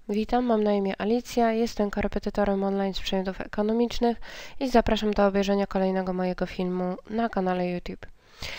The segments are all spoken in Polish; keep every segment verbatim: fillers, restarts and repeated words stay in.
Witam, mam na imię Alicja, jestem korepetytorem online z przedmiotów ekonomicznych i zapraszam do obejrzenia kolejnego mojego filmu na kanale YouTube.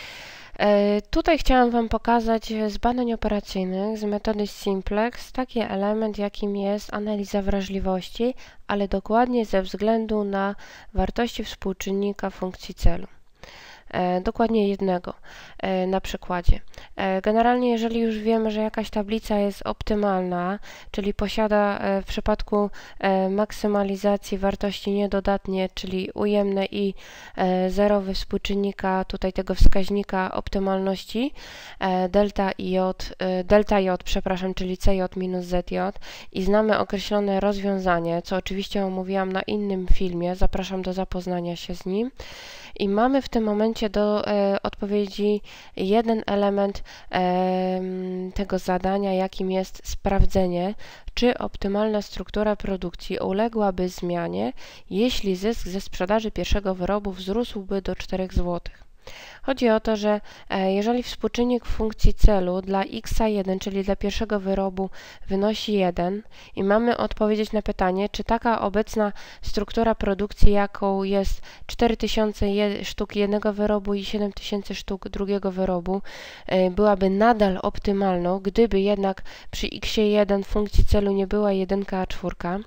E, tutaj chciałam Wam pokazać z badań operacyjnych, z metody Simplex, taki element, jakim jest analiza wrażliwości, ale dokładnie ze względu na wartości współczynnika funkcji celu. E, dokładnie jednego e, na przykładzie. E, generalnie, jeżeli już wiemy, że jakaś tablica jest optymalna, czyli posiada e, w przypadku e, maksymalizacji wartości niedodatnie, czyli ujemne i e, zerowy współczynnika tutaj tego wskaźnika optymalności, e, delta J, e, delta J, przepraszam, czyli C J minus Z J i znamy określone rozwiązanie, co oczywiście omówiłam na innym filmie, zapraszam do zapoznania się z nim. I mamy w tym momencie do e, odpowiedzi jeden element e, tego zadania, jakim jest sprawdzenie, czy optymalna struktura produkcji uległaby zmianie, jeśli zysk ze sprzedaży pierwszego wyrobu wzrósłby do czterech złotych. Chodzi o to, że e, jeżeli współczynnik funkcji celu dla x jeden, czyli dla pierwszego wyrobu, wynosi jeden i mamy odpowiedzieć na pytanie, czy taka obecna struktura produkcji, jaką jest cztery tysiące sztuk jednego wyrobu i siedem tysięcy sztuk drugiego wyrobu, e, byłaby nadal optymalną, gdyby jednak przy x jeden funkcji celu nie była jedynka, a czwórka.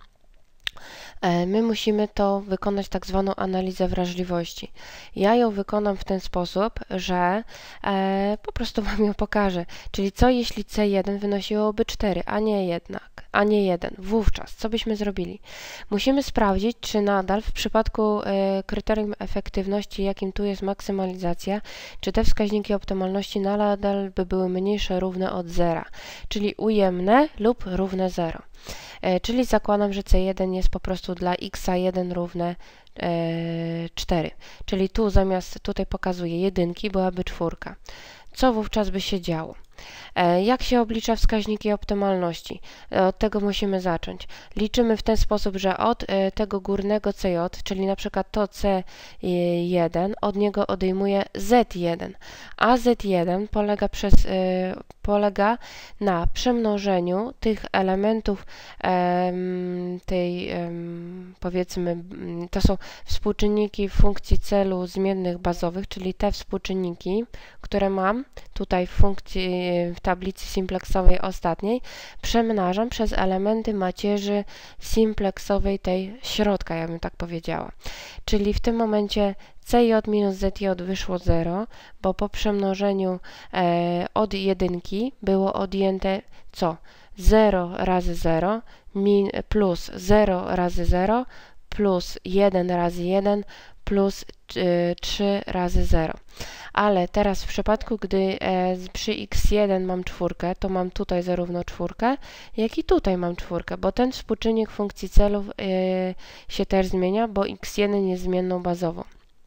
My musimy to wykonać tak zwaną analizę wrażliwości. Ja ją wykonam w ten sposób, że e, po prostu Wam ją pokażę. Czyli co jeśli C jeden wynosiłoby cztery, a nie jednak, a nie jeden. Wówczas co byśmy zrobili? Musimy sprawdzić, czy nadal w przypadku e, kryterium efektywności, jakim tu jest maksymalizacja, czy te wskaźniki optymalności nadal by były mniejsze, równe od zera, czyli ujemne lub równe zero. E, czyli zakładam, że C jeden jest po prostu dla x jeden równe e, cztery. Czyli tu zamiast, tutaj pokazuję jedynki, byłaby czwórka. Co wówczas by się działo? E, jak się oblicza wskaźniki optymalności? E, od tego musimy zacząć. Liczymy w ten sposób, że od e, tego górnego C J, czyli na przykład to C jeden, od niego odejmuję Z jeden, a Z jeden polega, przez, e, polega na przemnożeniu tych elementów e, tej, e, powiedzmy, to są współczynniki funkcji celu zmiennych bazowych, czyli te współczynniki, które mam tutaj w funkcji w tablicy simplexowej ostatniej, przemnażam przez elementy macierzy simplexowej tej środka, ja bym tak powiedziała. Czyli w tym momencie C J minus Z J wyszło zero, bo po przemnożeniu e, od jedynki było odjęte co? zero razy zero min, plus zero razy zero plus jeden razy jeden plus trzy razy zero. Ale teraz w przypadku, gdy e, przy x jeden mam czwórkę, to mam tutaj zarówno czwórkę, jak i tutaj mam czwórkę, bo ten współczynnik funkcji celów e, się też zmienia, bo x jeden jest zmienną bazową.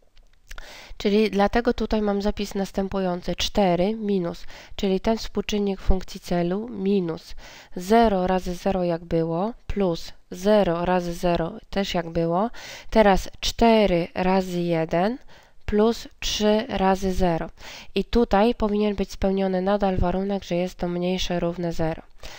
Czyli dlatego tutaj mam zapis następujący, cztery minus, czyli ten współczynnik funkcji celu minus zero razy zero jak było, plus zero razy zero też jak było, teraz cztery razy jeden plus trzy razy zero. I tutaj powinien być spełniony nadal warunek, że jest to mniejsze równe zero.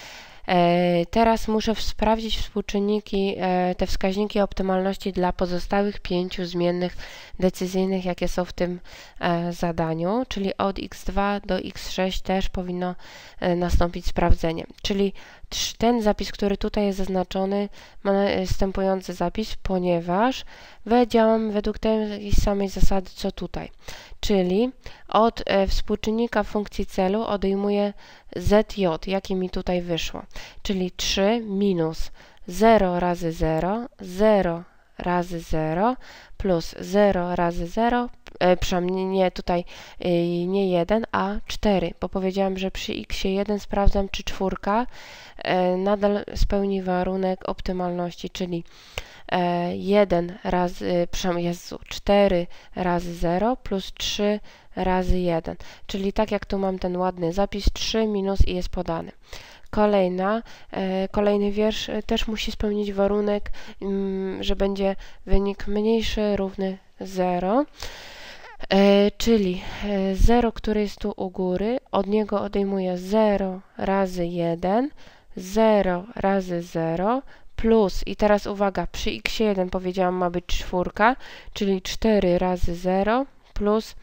E, teraz muszę sprawdzić współczynniki, e, te wskaźniki optymalności dla pozostałych pięciu zmiennych decyzyjnych, jakie są w tym e, zadaniu, czyli od x dwa do x sześć też powinno e, nastąpić sprawdzenie. Czyli ten zapis, który tutaj jest zaznaczony, ma następujący zapis, ponieważ działam według tej samej zasady, co tutaj. Czyli od e, współczynnika funkcji celu odejmuję Z J, jakie mi tutaj wyszło. Czyli trzy minus zero razy zero, zero razy zero plus zero razy zero, e, przynajmniej nie tutaj e, nie jeden, a cztery, bo powiedziałam, że przy x jeden sprawdzam, czy czwórka e, nadal spełni warunek optymalności, czyli e, jeden razy, przynajmniej Jezu, cztery razy zero plus trzy razy jeden, czyli tak jak tu mam ten ładny zapis, trzy minus i jest podany. Kolejna, e, kolejny wiersz też musi spełnić warunek, mm, że będzie wynik mniejszy, równy zero. E, czyli zero, który jest tu u góry, od niego odejmuję zero razy jeden, zero razy zero plus, i teraz uwaga, przy x jeden powiedziałam ma być czwórka, czyli cztery razy zero plus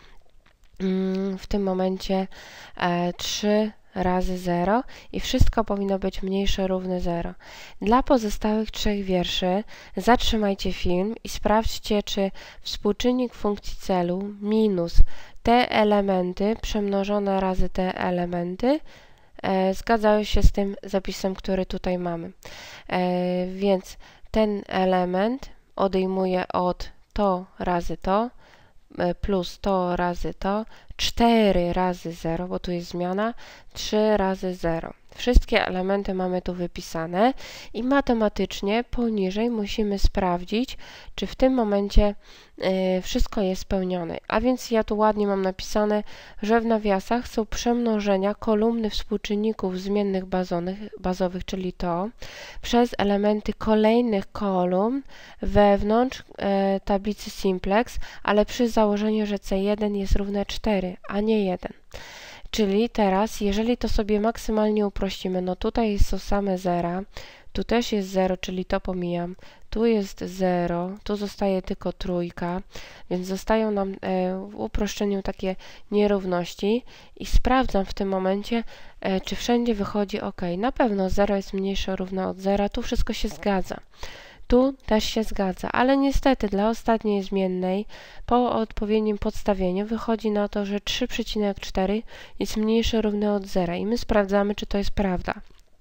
mm, w tym momencie e, trzy razy zero i wszystko powinno być mniejsze równe zero. Dla pozostałych trzech wierszy zatrzymajcie film i sprawdźcie, czy współczynnik funkcji celu minus te elementy przemnożone razy te elementy e, zgadzają się z tym zapisem, który tutaj mamy. E, więc ten element odejmuje od to razy to plus to razy to, cztery razy zero, bo tu jest zmiana, trzy razy zero. Wszystkie elementy mamy tu wypisane i matematycznie poniżej musimy sprawdzić, czy w tym momencie y, wszystko jest spełnione. A więc ja tu ładnie mam napisane, że w nawiasach są przemnożenia kolumny współczynników zmiennych bazowych, bazowych, czyli to, przez elementy kolejnych kolumn wewnątrz y, tablicy simplex, ale przy założeniu, że C jeden jest równe cztery, a nie jeden. Czyli teraz, jeżeli to sobie maksymalnie uprościmy, no tutaj są same zera, tu też jest zero, czyli to pomijam, tu jest zero, tu zostaje tylko trójka, więc zostają nam e, w uproszczeniu takie nierówności i sprawdzam w tym momencie, e, czy wszędzie wychodzi ok. Na pewno zero jest mniejsze równe od zera, tu wszystko się zgadza. Tu też się zgadza, ale niestety dla ostatniej zmiennej po odpowiednim podstawieniu wychodzi na to, że trzy przecinek cztery jest mniejsze równe od zera i my sprawdzamy, czy to jest prawda.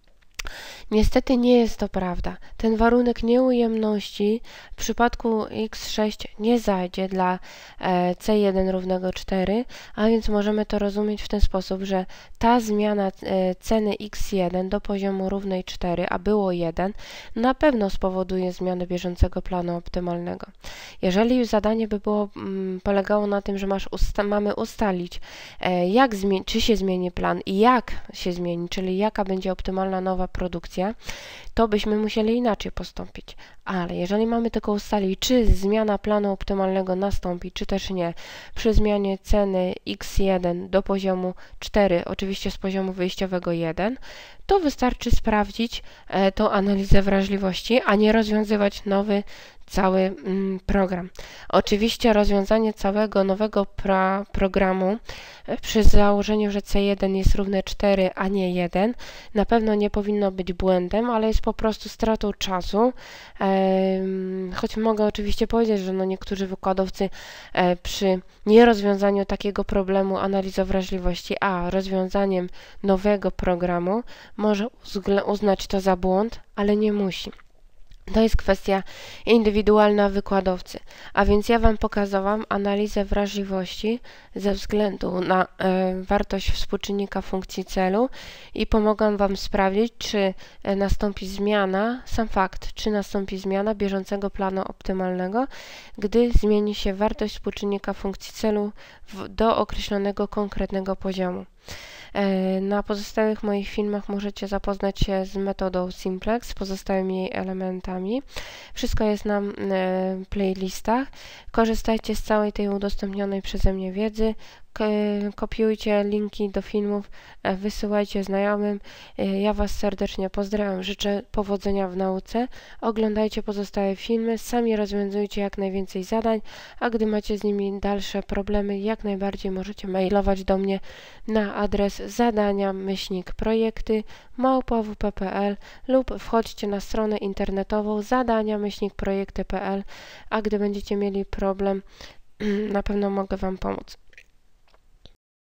Niestety nie jest to prawda. Ten warunek nieujemności w przypadku x sześć nie zajdzie dla e, C jeden równego cztery, a więc możemy to rozumieć w ten sposób, że ta zmiana e, ceny x jeden do poziomu równej cztery, a było jeden, na pewno spowoduje zmianę bieżącego planu optymalnego. Jeżeli już zadanie by było mm, polegało na tym, że masz usta mamy ustalić, e, jak czy się zmieni plan i jak się zmieni, czyli jaka będzie optymalna nowa produkcja, to byśmy musieli inaczej postąpić. Ale jeżeli mamy tylko ustalić, czy zmiana planu optymalnego nastąpi, czy też nie, przy zmianie ceny x jeden do poziomu cztery, oczywiście z poziomu wyjściowego jeden, to wystarczy sprawdzić e, tą analizę wrażliwości, a nie rozwiązywać nowy cały mm, program. Oczywiście rozwiązanie całego nowego pro, programu e, przy założeniu, że C jeden jest równe cztery, a nie jeden, na pewno nie powinno być błędem, ale jest po prostu stratą czasu. E, choć mogę oczywiście powiedzieć, że no niektórzy wykładowcy e, przy nierozwiązaniu takiego problemu analizy wrażliwości, a rozwiązaniem nowego programu może uznać to za błąd, ale nie musi. To jest kwestia indywidualna wykładowcy. A więc ja Wam pokazałam analizę wrażliwości ze względu na e, wartość współczynnika funkcji celu i pomogłam Wam sprawdzić, czy e, nastąpi zmiana, sam fakt, czy nastąpi zmiana bieżącego planu optymalnego, gdy zmieni się wartość współczynnika funkcji celu w, do określonego konkretnego poziomu. Na pozostałych moich filmach możecie zapoznać się z metodą Simplex, z pozostałymi jej elementami. Wszystko jest na playlistach. Korzystajcie z całej tej udostępnionej przeze mnie wiedzy. Kopiujcie linki do filmów, wysyłajcie znajomym. Ja Was serdecznie pozdrawiam, życzę powodzenia w nauce. Oglądajcie pozostałe filmy, sami rozwiązujcie jak najwięcej zadań, a gdy macie z nimi dalsze problemy, jak najbardziej możecie mailować do mnie na adres zadania myślnik projekty małpa w p kropka p l lub wchodźcie na stronę internetową zadania myślnik projekty kropka p l, a gdy będziecie mieli problem, na pewno mogę Wam pomóc.